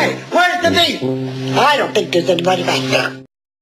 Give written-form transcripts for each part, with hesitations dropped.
Hey, where's the beef? I don't think there's anybody back there.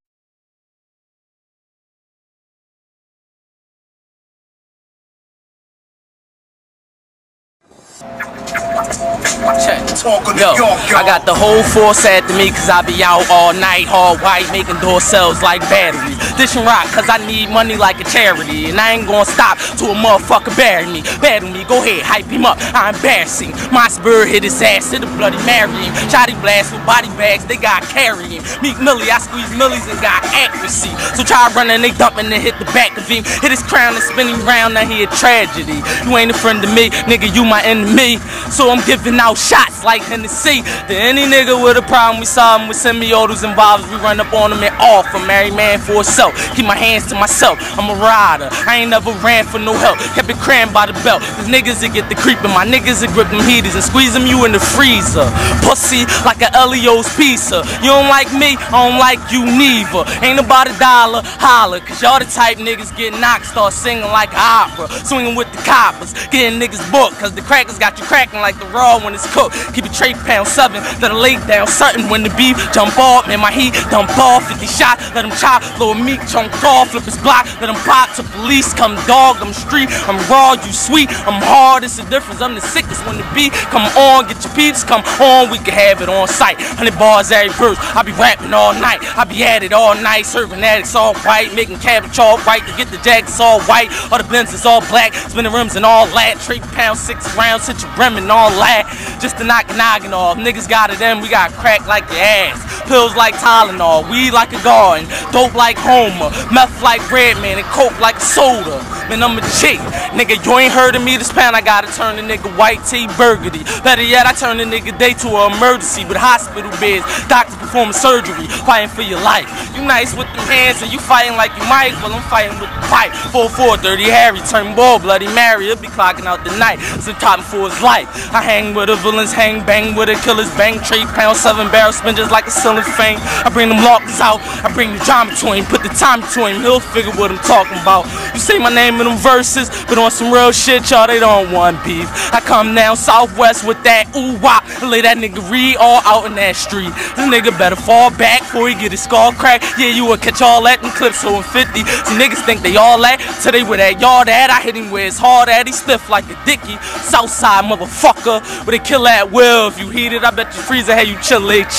Yo, I got the whole force after me cause I be out all night, hard white, making door cells like batteries. Dishing rock cause I need money like a charity. And I ain't gonna stop till a motherfucker bury me. Battle me, go ahead, hype him up, I'm embarrassing. My spirit hit his ass, hit the bloody marry him. Shotty blast with body bags, they got carrying. Meek Millie, I squeeze millies and got accuracy. So try running, they dumping and hit the back of him. Hit his crown and spinning round, now he a tragedy. You ain't a friend of me, nigga, you my enemy. So I'm giving out shots like Hennessy. To any nigga with a problem, we solve him with semi-autos and vibes. We run up on him and off. A married man for himself. Keep my hands to myself. I'm a rider. I ain't never ran for no help. Kept it crammed by the belt. Cause niggas that get the creeping. My niggas that grip them heaters and squeeze them you in the freezer. Pussy like a Elio's pizza. You don't like me, I don't like you neither. Ain't about a dollar, holler. Cause y'all the type niggas get knocked, start singing like opera. Swinging with the coppers, getting niggas booked. Cause the crackers got you cracking like the raw when it's cooked. Keep it trade pound 7, let her lay down something when the beef jump off. Man, my heat dump off, 50 shot, let him chop. Little meat chunk off, flip his block, let him pop. To police, come dog, I'm street, I'm raw, you sweet, I'm hard, it's the difference. I'm the sickest when the beat come on, get your peeps, come on, we can have it on sight. 100 bars every verse, I be rapping all night, I be at it all night, serving addicts all white, making cabbage all right, to get the jackets all white, all the Benz is all black, spinning rims and all that, trade pound 6 rounds, hit your rim and all that, just to knock a noggin off. Niggas got it in, we got crack like your ass, pills like Tylenol, weed like a garden, dope like Homer, meth like Redman, and coke like a soda. Man, I'm a chick, nigga, you ain't heard of me this pound, I gotta turn the nigga white tea burgundy. Better yet, I turn the nigga day to an emergency with hospital beds, doctors performing surgery, fighting for your life. You nice with them hands and you fighting like you might, well I'm fighting with the pipe. 4-4, Dirty Harry, turn ball, Bloody Mary, he'll be clocking out the night, it's a top for his life. I hang with the villains, hang bang with the killers, bang trade pound 7 barrel spin just like a ceiling fang. I bring them lockers out, I bring the drama to him, put the time to him, he'll figure what I'm talking about. You say my name in them verses, but on some real shit, y'all, they don't want beef. I come down southwest with that ooh-wop and lay that nigga Reed all out in that street. This nigga better fall back before he get his skull cracked. Yeah, you will catch all that in clips so in 50. See niggas think they all that, till they with that yard at. I hit him where it's hard at, he stiff like a dicky. Southside motherfucker, but they kill at will. If you heat it, I bet you freezer had you chill.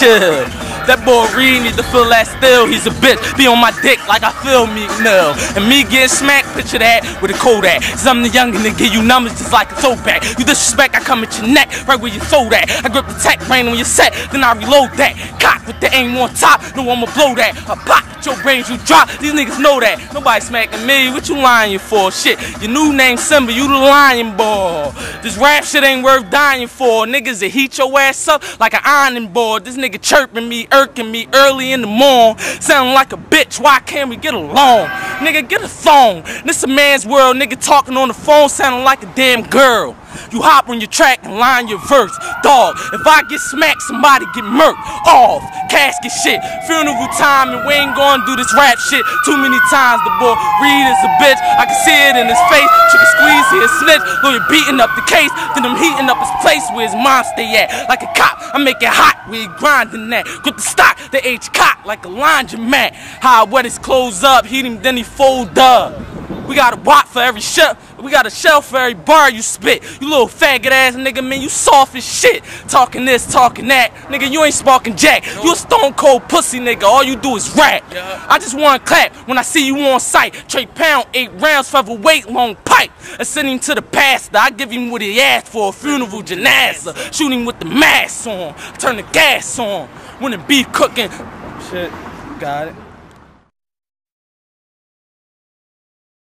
That boy Reed need to feel that still, he's a bitch. Be on my dick like I feel Meek Mill. And me getting smacked, picture that with a Kodak. Cause I'm the youngin' to give you numbers just like a throwback. You disrespect, I come at your neck, right where you throw that. I grip the tech, brain on your set, then I reload that. Cock with the aim on top, no I'ma blow that. I pop with your brains, you drop, these niggas know that. Nobody smacking me, what you lying for? Shit, your new name Simba, you the lion boy. This rap shit ain't worth dying for. Niggas that heat your ass up like an ironing board. This nigga chirping me, irking me early in the morning. Sounding like a bitch, why can't we get along? Nigga, get a phone. This a man's world, nigga talking on the phone sounding like a damn girl. You hop on your track and line your verse. Dog, if I get smacked, somebody get murked. Off, casket shit, funeral time, and we ain't gonna do this rap shit too many times. The boy Reed is a bitch, I can see it in his face. You can squeeze his snitch, lawyer beating up the case. Then I'm heating up his place where his mom stay at. Like a cop, I make it hot, we grinding that. Grip the stock, the H cock like a laundromat. How I wet his clothes up, heat him, then he fold up. We got a watt for every shell, we got a shell for every bar you spit. You little faggot ass nigga, man, you soft as shit. Talking this, talking that, nigga, you ain't sparking jack. You a stone cold pussy nigga, all you do is rap. I just want to clap when I see you on sight. Trade pound, 8 rounds, featherweight, long pipe. I send him to the pastor, I give him what he asked for, a funeral janaza. Shoot him with the mask on, turn the gas on. When the beef cooking. Shit, got it.